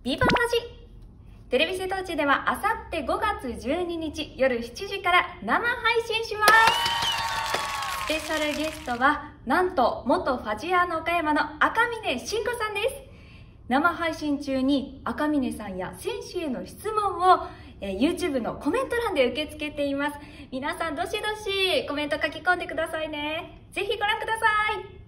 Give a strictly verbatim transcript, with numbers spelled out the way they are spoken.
ビバンラジテレビ瀬戸内ではあさってごがつじゅうににち夜しちじから生配信します。スペシャルゲストはなんと元ファジアーノ岡山の赤嶺真子さんです。生配信中に赤嶺さんや選手への質問を、えー、YouTube のコメント欄で受け付けています。皆さんどしどしコメント書き込んでくださいね。ぜひご覧ください。